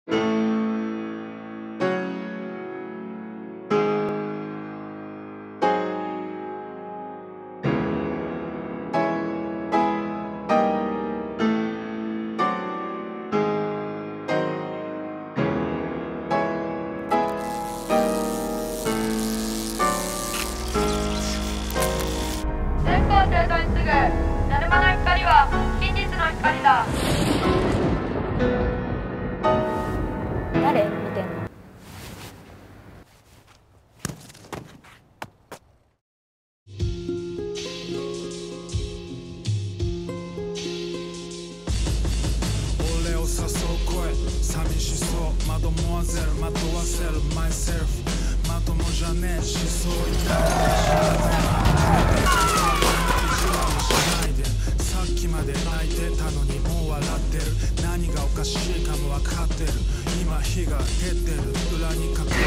誰見てんの？ 俺を誘う声、寂しそうマドモアゼル、惑わせるマイセルフ、まともじゃねえしそうになるさっきまで泣いてたのにもう笑ってる。何がおかしいかも分かってる。今火が出てる。裏に隠